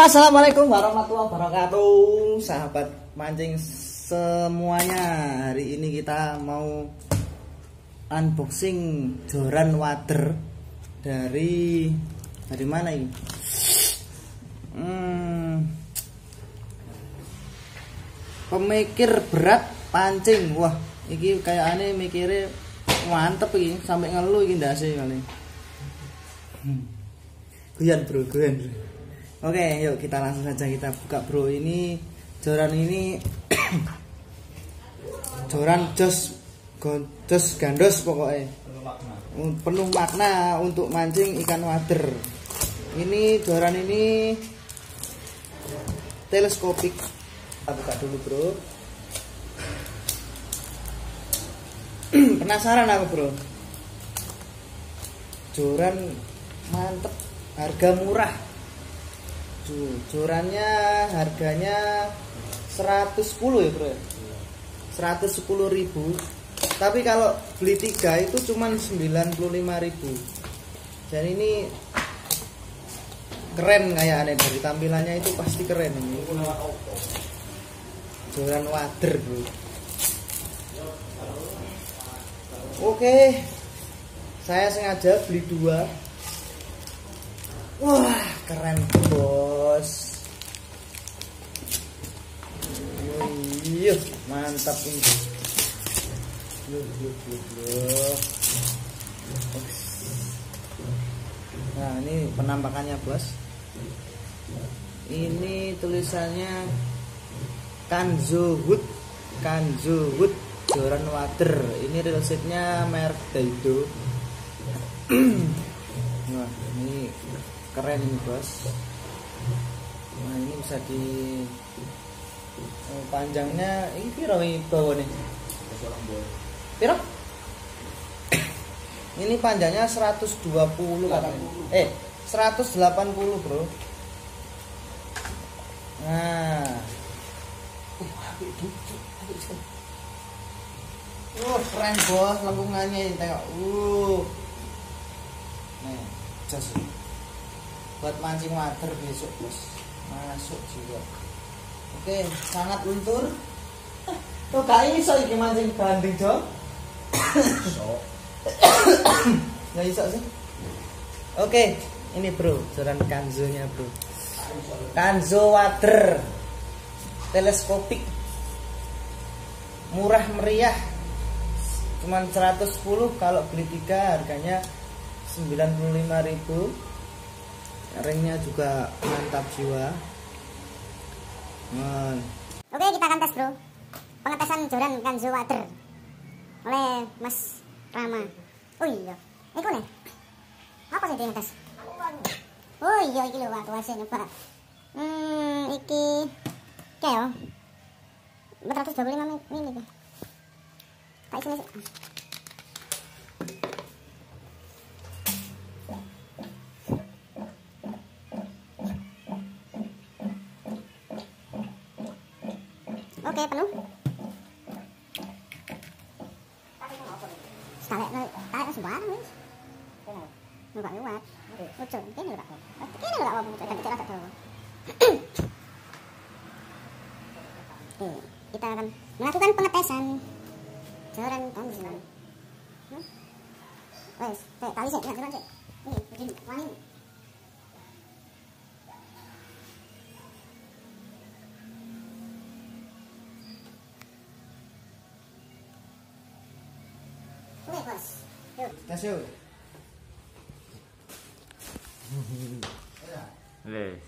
Assalamualaikum warahmatullahi wabarakatuh, sahabat mancing semuanya. Hari ini kita mau unboxing joran wader dari mana ini? Pemikir berat pancing. Wah, iki kayak aneh mikirnya mantep iki, sampai ngeluh iki ndase kali. Guyan bro. Oke, yuk kita langsung saja kita buka bro. Ini joran ini joran jos gandos pokoknya. Penuh makna untuk mancing ikan wader. Ini joran ini teleskopik. Kita buka dulu bro. Penasaran aku bro. Joran mantep, harga murah. Jorannya harganya 110 ya bro, 110.000. Tapi kalau beli 3 itu cuman 95.000. Dan ini keren kayak aneh, dari tampilannya itu pasti keren ini. Joran wader bro. Oke, saya sengaja beli 2. Wah, keren bos. Iya, mantap ini. Nah, ini penampakannya bos. Ini tulisannya Kanzo Wood joran wader. Ini reelsetnya merek Daido. Wah, ini keren ini bos. Nah, ini bisa di panjangnya ini piro ini bawah nih? Piro? Ini panjangnya 120 katanya. 180 bro. Nah, keren bos, lengkungannya ini tengok. Nih, jos. Buat mancing wader besok bos, masuk juga. Oke, sangat luntur. Tuh gak iso iki mancing banding jo. Nggak iso sih. Oke, ini bro, joran Kanzo nya bro. Kanzo wader teleskopik, murah meriah, cuman 110. Kalau beli 3 harganya 95.000. Ringnya juga mantap jiwa. Oke, kita akan tes bro. Pengetesan joran Kanzo wader oleh Mas Rama. Oh iya, ini nih. Apa sih dia ngetes? Oh iya, iki lho waktu hasil nyoba. Iki kayak 425 mili. Tak isi sih. Oke, penuh. Tarik sembarang wis. Enggak kuat. Lucu, ini enggak. Ini enggak apa-apa, kita rasa tahu. Kita akan melakukan pengetesan joran Kanzo. Wes, tali sih, joran sih. Ini begini, wangi. Oke bos, yuk. Tes yuk. Wes.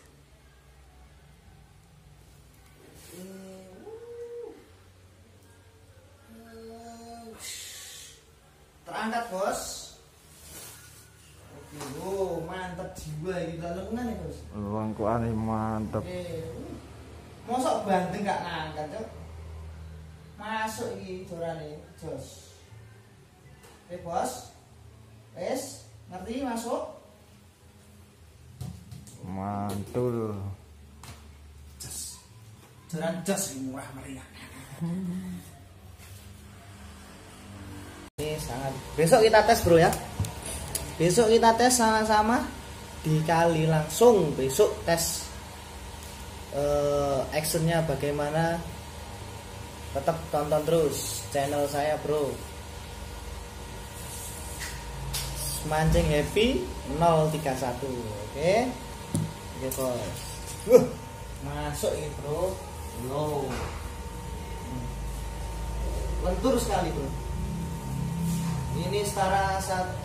Terangkat bos. Oke, mantap jiwa ini lengkungan ya bos. Lengkungannya mantep. Mosok bandeng gak ngangkat cok. Masuk iki jorane jos. Oke bos, wes ngerti masuk. Mantul. Jos, joran jos murah meriah. Ini sangat. Besok kita tes bro ya. Besok kita tes sama-sama di kali langsung. Besok tes actionnya bagaimana, tetap tonton terus channel saya bro. Mancing happy 031. Oke bos. Masuk ini bro. Low. Lentur sekali bro. Ini setara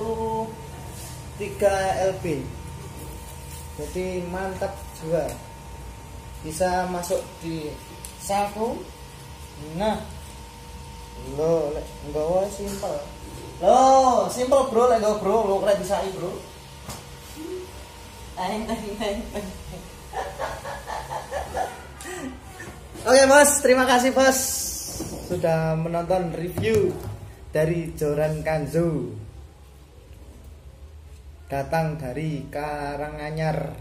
1,3 lb. Jadi mantap juga. Bisa masuk di saku. Nah, lo nggawa simpel. Lo simpel bro, lek nggawa bro, lo kira bisa bro. Oke bos, terima kasih bos sudah menonton review dari Joran Kanzo. Datang dari Karanganyar.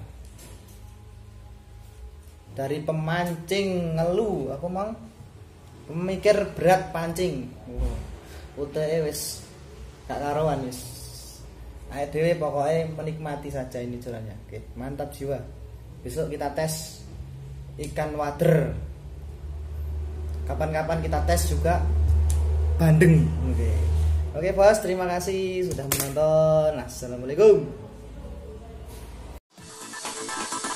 Dari pemancing ngeluh, aku mang pemikir berat pancing. Uteke wis gak karuan wis. Ayo dhewe pokoknya menikmati saja ini jorannya. Oke, mantap jiwa. Besok kita tes ikan wader. Kapan-kapan kita tes juga bandeng. Oke bos, terima kasih sudah menonton. Assalamualaikum.